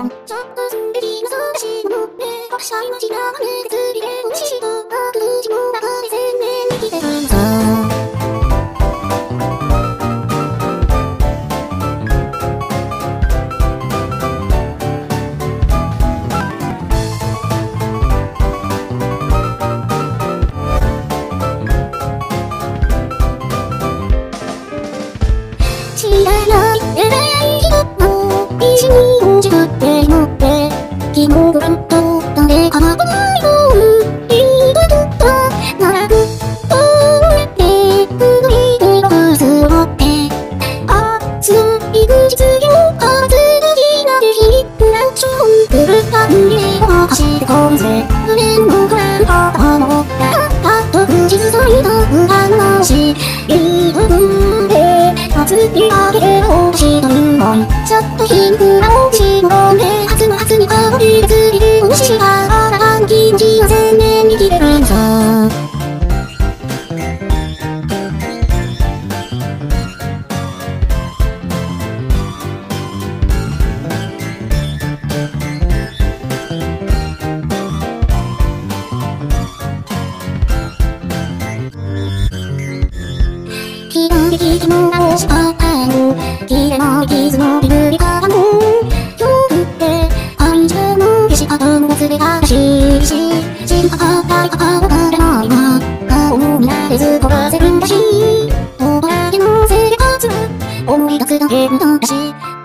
もちょっとすんでりのそうしのって国際の血が跳ねて釣りでおししと空気の中で鮮明に生きてるのさ。知らない偉い人の石に自分で乗って昨日ご覧と誰かが来ないのいいとと並ぶとやってくのいでロースを持って熱い実業風がきなでヒップランチョンくるたんで走ってこんぜ胸の不安が思ったと口ずさいた裏の話いい部分で熱いあげる欲しいと思いちょっと貧富な欲しいもので初の初に香りがついてる虫があらがん気持ちを鮮明に生きてるんさ。きらめきの直しパターン切れない傷のビルリからも夜って愛情の消し方も忘れがし心配かったかわからないわ顔も見慣れず焦がせるんだしどこだけの生活思い出すだけ無駄だし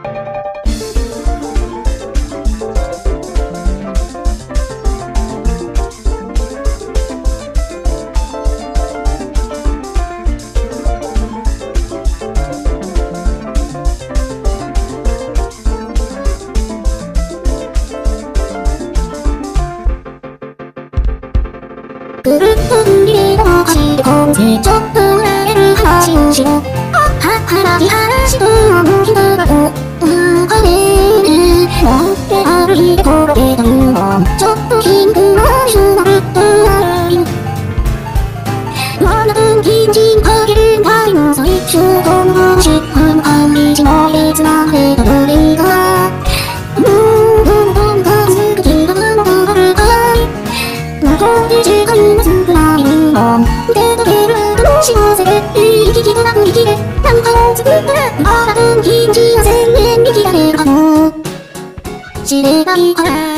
ぐるっと海で走ってこんぜちょっと裏れる話をしよう腹き話と思う人がこう中でね持って歩いて転げたのちょっと貧富の人がぶっと悪い7分近人限る会の最初この話の香り地の列なへたどりがどんどん数が気が戻るかい残り時間が少ないの出かける楽しませて生き気なく生きて何かを作って7分近人鮮明に生きられるかもしれないから